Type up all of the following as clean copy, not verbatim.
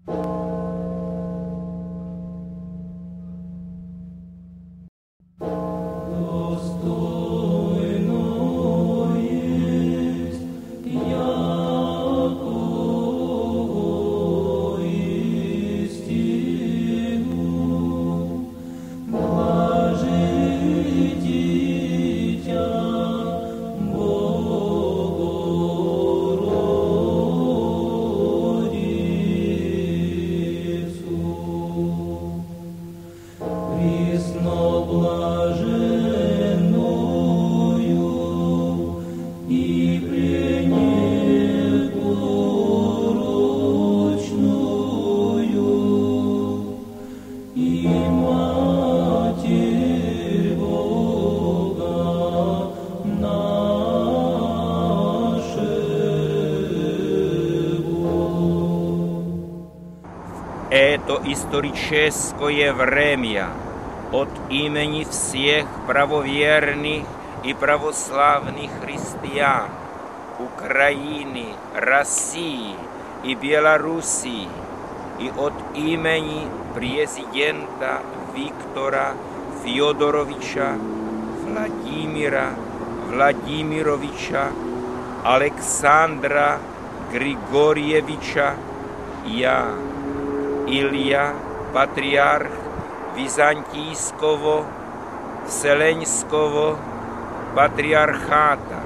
Это историческое время от имени всех правоверных и православных христиан Украины, России и Белоруссии и от имени президента Виктора Федоровича Владимира Владимировича Александра Григорьевича я, Илья, патриарх Византийского Вселенского патриархата,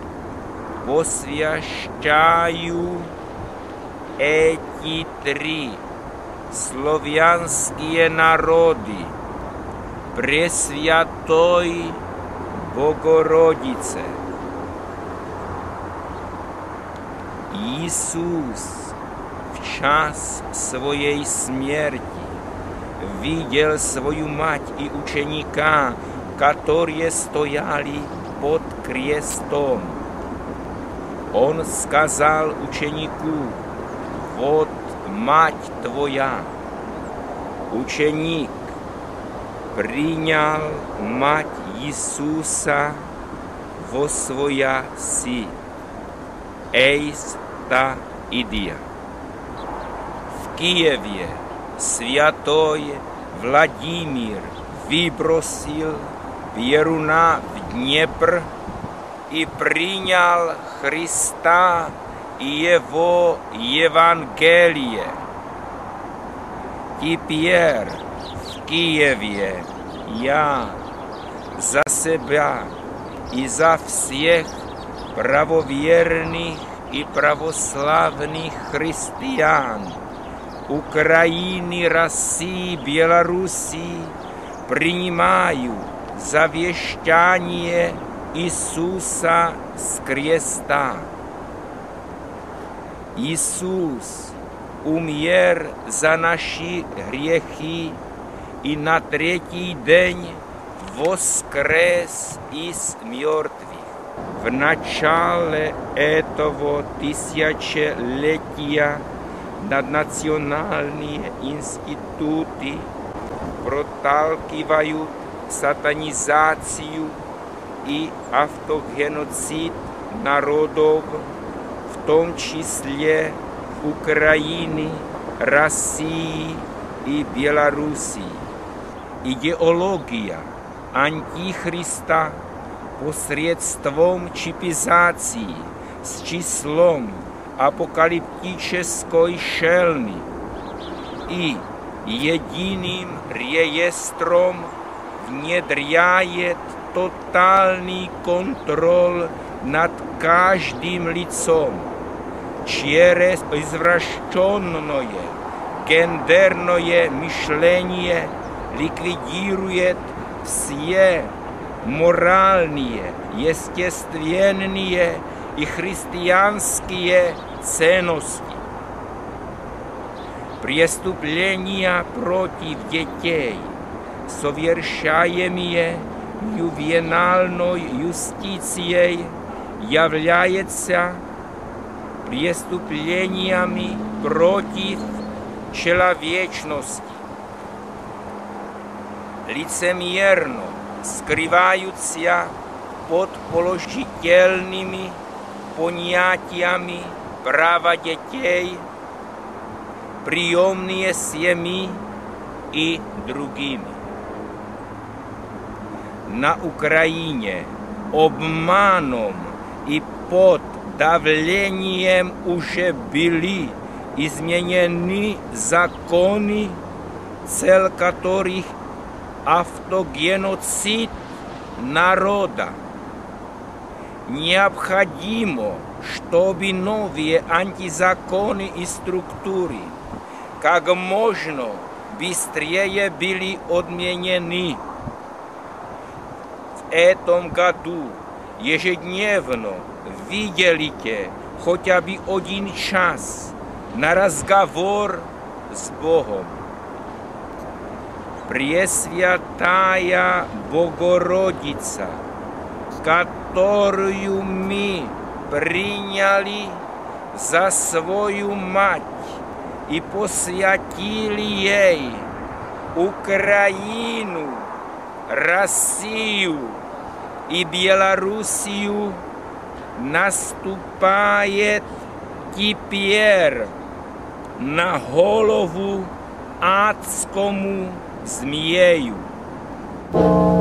посвящаю эти три славянские народы Пресвятой Богородице. Иисус в час своей смерти видел свою мать и ученика, которые стояли под крестом. Он сказал ученику: «Вот мать твоя». Ученик принял мать Иисуса во свояси. Эйста идия. В Киеве святой Владимир выбросил Перуна в Днепр и принял Христа и Его Евангелие. Теперь в Киеве я за себя и за всех правоверных и православных христиан Украины, России, Белоруссии принимаю завещание Иисуса с креста. Иисус умер за наши грехи и на третий день воскрес из мертвых. В начале этого тысячелетия наднациональные институты проталкивают сатанизацию и автогеноцид народов, в том числе Украины, России и Белоруссии. Идеология антихриста посредством чипизации с числом апокалиптической шельны и единым реестром внедряет тотальный контроль над каждым лицом через извращенное гендерное мышление ликвидирует все моральные, естественные и христианские ценности. Преступления против детей, совершаемые ювенальной юстицией, являются преступлениями против человечности. Лицемерно скрываются под положительными понятиями права детей приемные семьи и другими. На Украине обманом и под давлением уже были изменены законы, цель которых автогеноцид народа. Необходимо, чтобы новые антизаконы и структуры как можно быстрее были отменены. В этом году ежедневно выделите хотя бы 1 час на разговор с Богом. Пресвятая Богородица, которую мы приняли за свою мать и посвятили ей Украину, Россию и Белоруссию, наступает теперь на голову адскому змею.